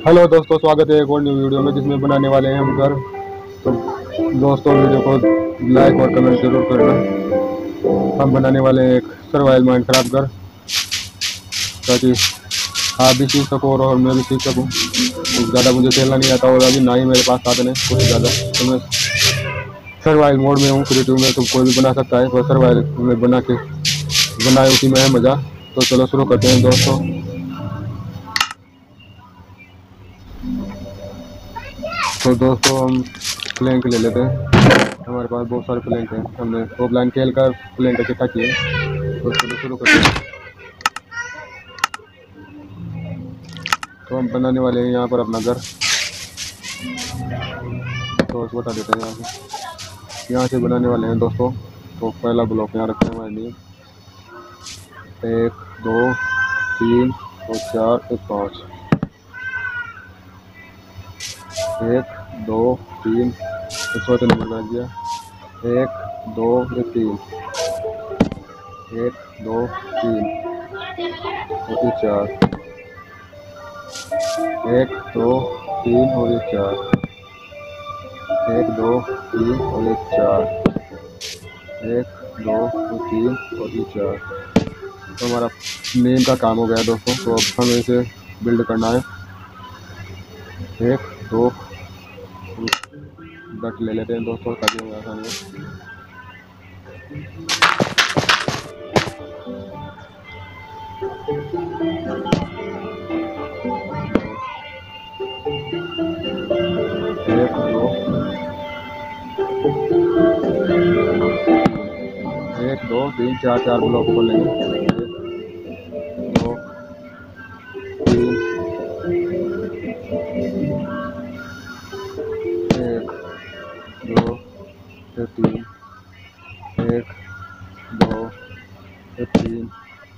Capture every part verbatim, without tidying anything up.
Hello दोस्तों, स्वागत है एक और न्यू वीडियो में जिसमें बनाने वाले हैं हम घर। तो दोस्तों वीडियो को लाइक और कमेंट जरूर करना। हम बनाने वाले हैं एक सर्वाइवल माइनक्राफ्ट घर, ताकि आप भी सीख सको और मैं भी सीख सकूं। ज़्यादा मुझे खेलना नहीं आता और अभी ना ही मेरे पास साधन है कुछ ज़्यादा, तो मैं सर्वाइवल मोड में हूँ। क्रिएटिव में तो कोई भी बना सकता है, पर सर्वाइवल में बना के बनाए उसी में है मज़ा। तो चलो शुरू करते हैं दोस्तों। तो दोस्तों हम प्लैंक ले लेते हैं। हमारे पास बहुत सारे प्लैंक हैं, हमने ऑफलाइन खेल कर प्लैंक इकट्ठा किए। तो चलो शुरू करते हैं। तो हम बनाने वाले हैं यहाँ पर अपना घर। तो इसको हटा देते हैं यहाँ से यहाँ से बनाने वाले हैं दोस्तों। तो पहला ब्लॉक यहाँ रखते हैं हमारे लिए। एक दो तीन और चार और पाँच। एक दो तीन चौथे नंबर बना दिया। एक दो तीन, एक दो तीन और ये चार, एक दो तीन और ये चार, एक दो तीन और एक चार, एक दो तीन और ये चार। तो हमारा नेम का काम हो गया दोस्तों। तो अब हमें इसे बिल्ड करना है। एक दो डट ले लेते हैं दोस्तों ताकि हमें आसानी हो। एक दो एक दो तीन चार चार ब्लॉक खोल लेंगे। एक दो तीन, एक दो तीन, एक दो तीन,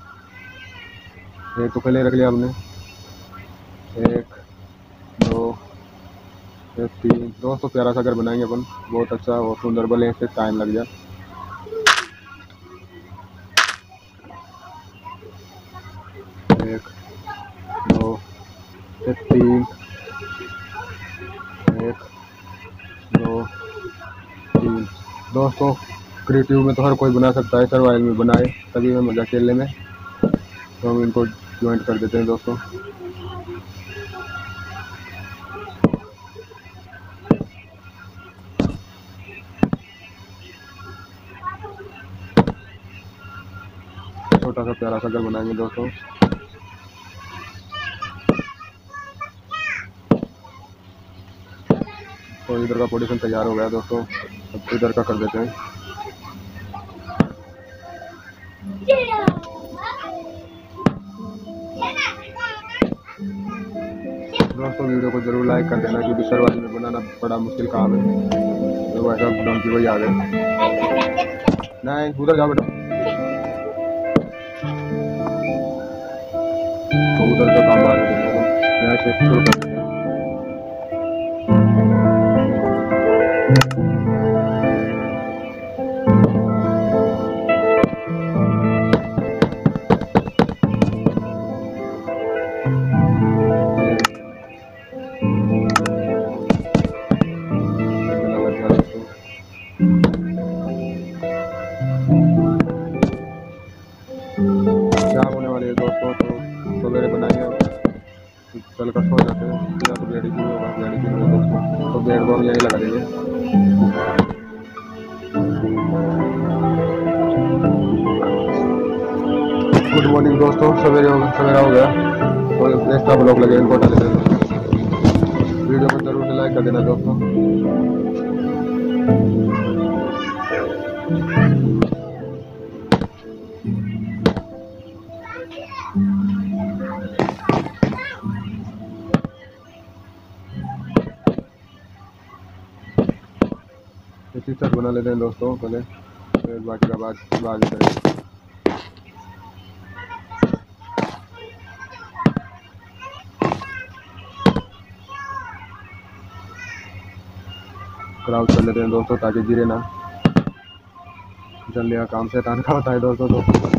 एक तो पहले रख लिया हमने। एक दो तीन। दोस्तों प्यारा सा घर बनाएंगे अपन, बहुत अच्छा और सुंदर, भले इससे टाइम लग जाए। एक दो तीन, एक दो तीन। दोस्तों क्रिएटिव में तो हर कोई बना सकता है, सर्वाइवल में बनाए तभी में मज़ा खेलने में। तो हम इनको ज्वाइंट कर देते हैं दोस्तों। छोटा सा प्यारा सा घर बनाएंगे दोस्तों। तो इधर का पोजीशन तैयार हो गया दोस्तों, अब इधर का कर देते हैं। दोस्तों वीडियो को जरूर लाइक कर देना, क्योंकि सर्वाइवल में बनाना बड़ा मुश्किल काम है। तो वैसा डंकी वही आ गए। नहीं उधर जाओ बेटा। तो उधर का काम बाद में देखेंगे। यहाँ से शुरू कर देते हैं। शाम होने वाली है दोस्तों, तो सवेरे बनाएंगे। कल का सो जाते हैं, या तो बेड की होगा, बेड की होगा दोस्तों, तो बेड को हम यहीं लगा देंगे। गुड मॉर्निंग दोस्तों, सवेरे हो सवेरा हो गया और एक्स्ट्रा ब्लॉक लगे, इनको हटा लेते हैं। वीडियो को जरूर से लाइक कर देना दोस्तों। इसी छत बना लेते हैं दोस्तों पहले, फिर बाकी का बाद बाद में करेंगे। क्राउच कर लेते हैं दोस्तों ताकि गिरे ना। जल्दी का काम शैतान का होता है दोस्तों। तो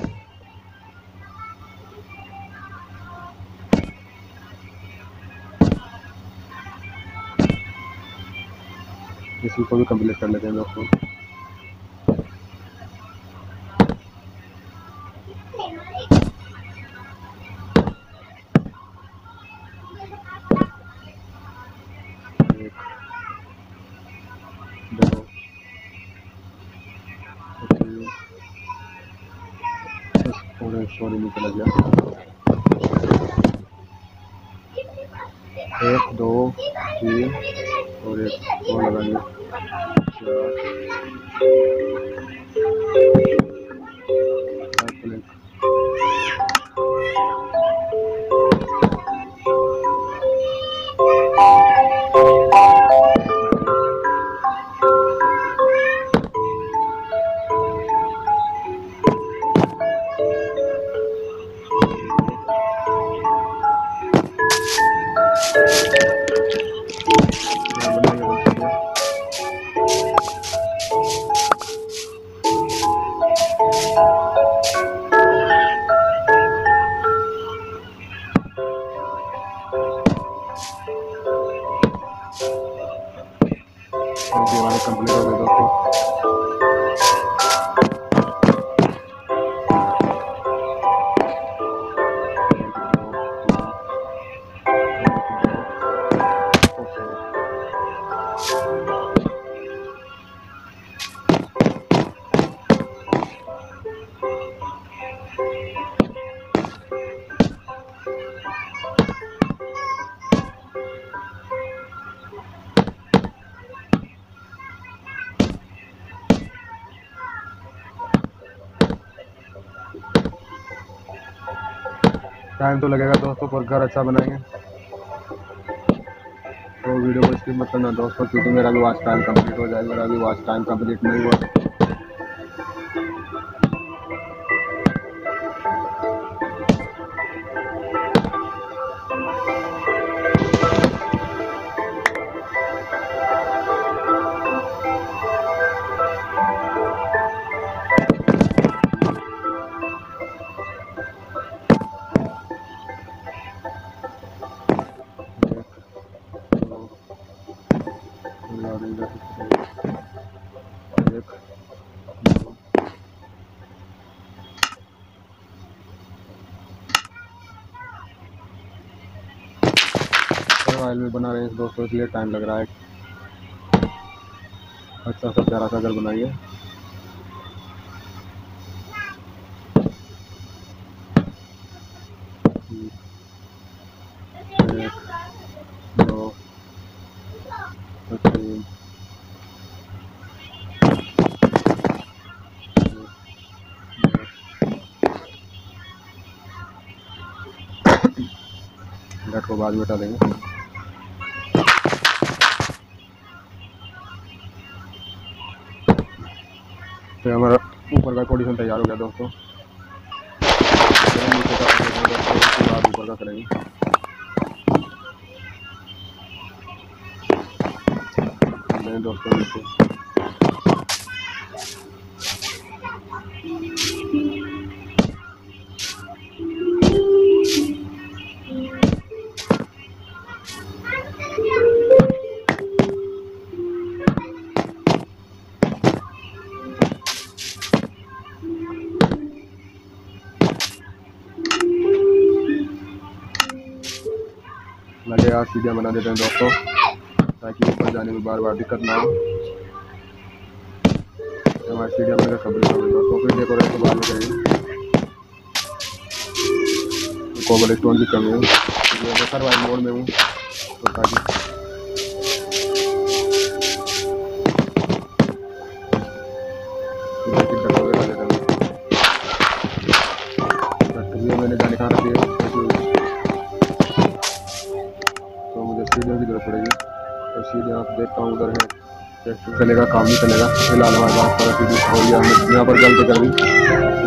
इसी को भी कंप्लीट कर लेते हैं दोस्तों। एक, दो, तीन, थोड़े सॉरी नीचे लग गया। एक, दो, तीन और एक और लगाएंगे। हमारे कंप्लीट हो गए दोस्तों। टाइम तो लगेगा दोस्तों, पर घर अच्छा बनाएंगे। तो वीडियो को स्किप मत करना दोस्तों, क्योंकि मेरा भी वॉच टाइम कंप्लीट हो जाएगा। मेरा भी वॉच टाइम कंप्लीट नहीं हुआ। मोबाइल में बना रहे हैं दोस्तों, इसलिए टाइम लग रहा है। अच्छा सा प्यारा सा घर बनाइए। एक, दो, तीन, नेट को बाद में हटा देंगे। तो हमारा ऊपर का कोडिशन तैयार हो गया दोस्तों। नीचे का बाद ऊपर का करेंगे। दोस्तों नीचे लगे यार सीढ़ियाँ बना देते हैं दोस्तों, ताकि ऊपर जाने में बार बार दिक्कत ना हो। हमारी सीढ़ियाँ बनाकर कंप्लीट हो गई दोस्तों। फिर डेकोरेशन बाद में करेंगे। कोबल स्टोन की कमी है, सर्वाइव मोड में हूँ तो ताकि मैंने जाने कहाँ रखी है, तो मुझे सीढ़ियों की जरूरत पड़ेगी। तो सीढ़ियाँ आप देखता हूँ उधर है, चलेगा काम नहीं चलेगा। फिलहाल हमारे पास सारा सीढ़ी हो गया, हमने यहाँ पर गलती कर दी।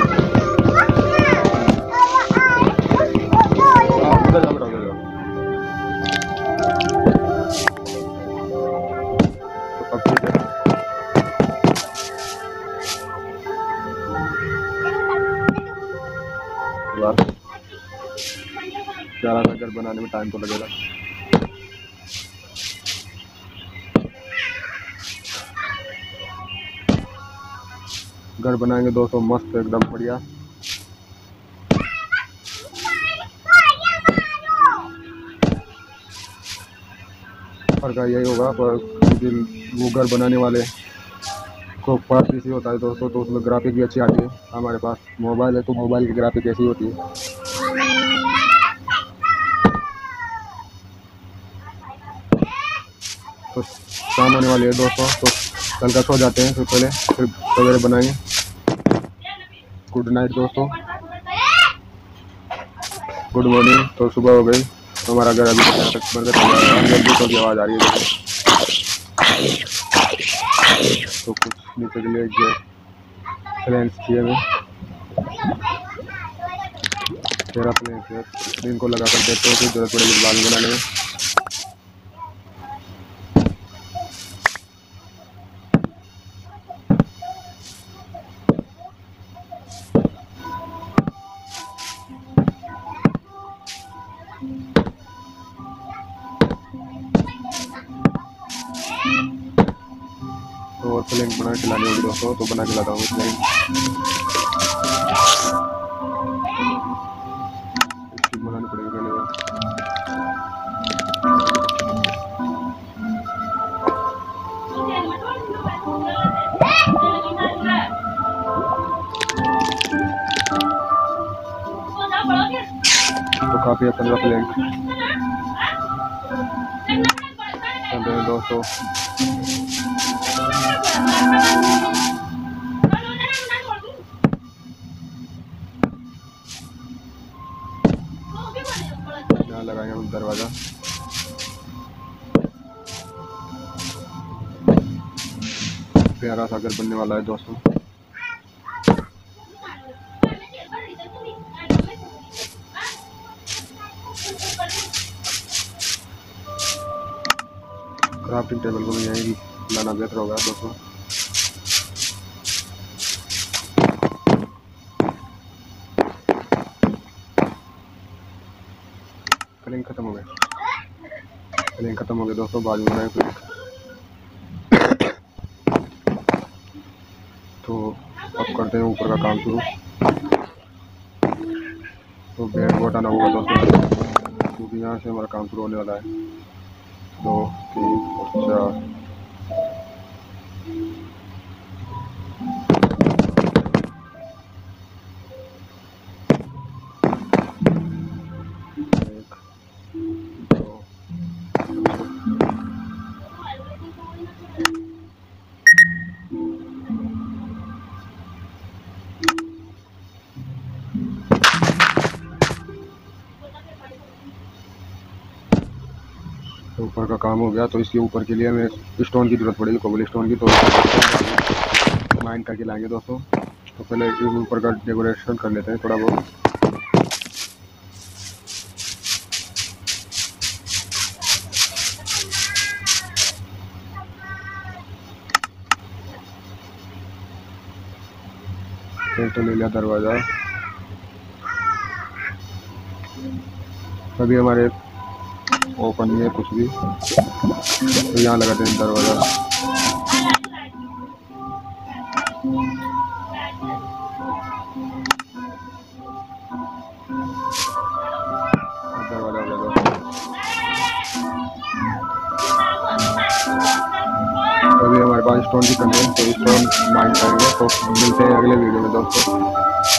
प्यारा सा घर बनाने में टाइम तो लगेगा। घर बनाएंगे दोस्तों मस्त एकदम बढ़िया। फर्क यही होगा पर वो घर बनाने वाले को पास पीसी होता है दोस्तों, तो उसमें ग्राफिक भी अच्छी आती है। हमारे पास मोबाइल है तो मोबाइल की ग्राफिक ऐसी होती है। तो शाम होने वाली है दोस्तों, तो कल का सो जाते हैं, फिर पहले फिर सवेरे बनाएंगे। गुड नाइट दोस्तों, गुड मॉर्निंग। तो सुबह हो गई, तो हमारा घर अभी तक बनकर चल रहा है। जल्दी तो की आवाज़ आ रही है तो कुछ नीचे के लिए प्लेन्स किए हुए तेरह प्लेन थे, इनको लगा कर देते हैं, फिर जरूरत पड़ेगी बाल बनाने में। तो और प्लेन बना के लानी होगी दोस्तों, तो बना के लाता हूँ प्लेन। इसकी बनानी पड़ेगी पहले वो। तो काफी है पंद्रह प्लेन दोस्तों। यहाँ लगाएंगे हम दरवाजा। प्यारा सा घर बनने वाला है दोस्तों। क्राफ्टिंग टेबल को भी यहीं लाना बेहतर होगा दोस्तों। कलिंग खत्म हो गए, कलिंग खत्म हो गए दोस्तों, बाजू बनाए फिर। तो अब करते हैं ऊपर का काम शुरू। तो बेड को हटाना होगा दोस्तों, क्योंकि यहाँ से हमारा काम शुरू होने वाला है। दो तीन चार ऊपर का काम हो गया। तो इसके ऊपर के लिए हमें स्टोन की जरूरत पड़ेगी, कोबल स्टोन की। तो माइन करके लाएंगे दोस्तों। तो पहले ऊपर का डेकोरेशन कर लेते हैं थोड़ा बहुत। एक तो ले लिया दरवाजा। अभी हमारे ओपन नहीं है कुछ भी, तो यहाँ लगाते हैं दरवाजा। दरवाजा हो गया। अभी हमारे पास स्टोन की कमी है, तो स्टोन माइन करेंगे। तो मिलते हैं अगले वीडियो में दोस्तों।